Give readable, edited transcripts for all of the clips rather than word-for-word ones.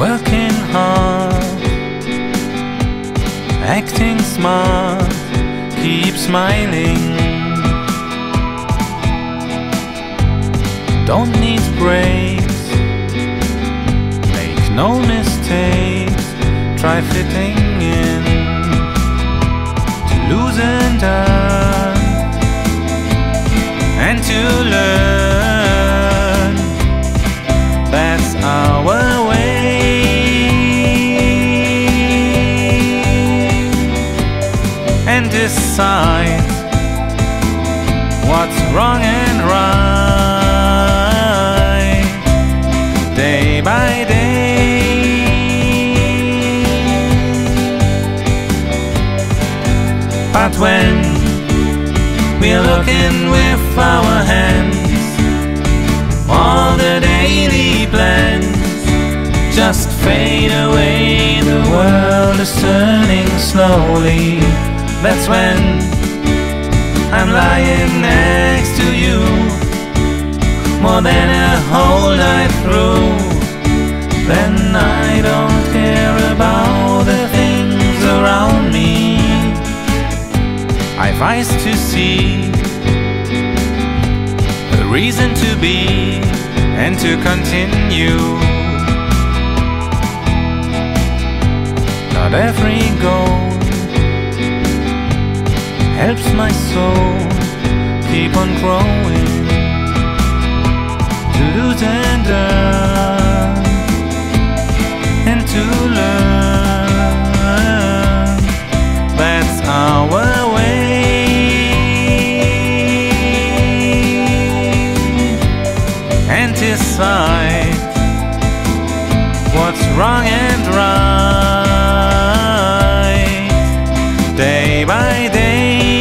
working hard, acting smart, keep smiling. Don't need breaks, make no mistakes, try fitting in. To lose and earn, and to learn, that's our way. And decide what's wrong and right, day by day. But when we're looking with our hands, all the daily plans just fade away. The world is turning slowly. That's when I'm lying next to you, more than a whole night through. Then I don't care about the things around me. I've eyes to see, a reason to be and to continue. Not every goal helps my soul keep on growing. To lose and earn, and to learn, that's our way. And decide what's wrong and right, day by day.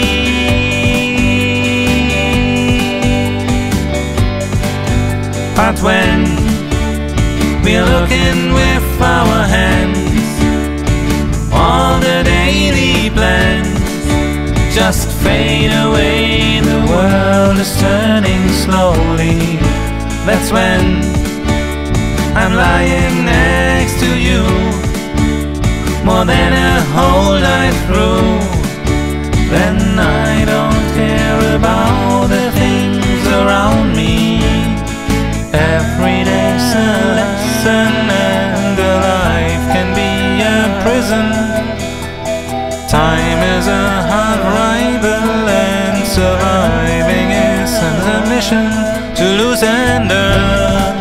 But when we're looking with our hands, all the daily plans just fade away. The world is turning slowly. That's when I'm lying next to you, more than a whole night through. Then I don't care about the things around me. Every day's a lesson, and a life can be a prison. Time is a hard rival, and surviving is a mission. To lose and earn,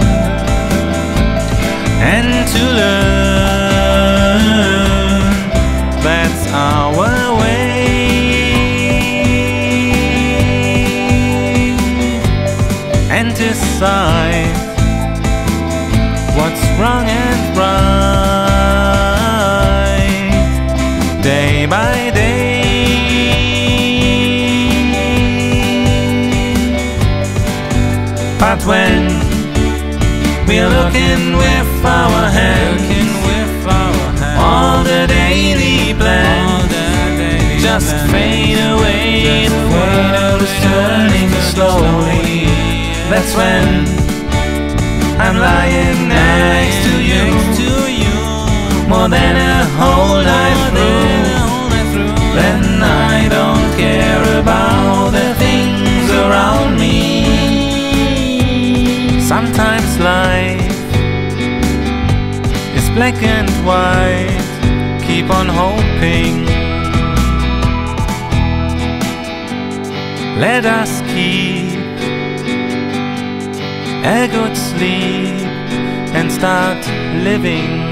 and to learn, that's our way. And decide what's wrong and right, day by day. But when we're looking with our hands, all the daily plans just fade away. The world is turning slowly. That's when I'm lying next to you, more than a whole night through. Then I don't care about the things around me. Sometimes life is black and white. Keep on hoping. Let us keep a good sleep and start living.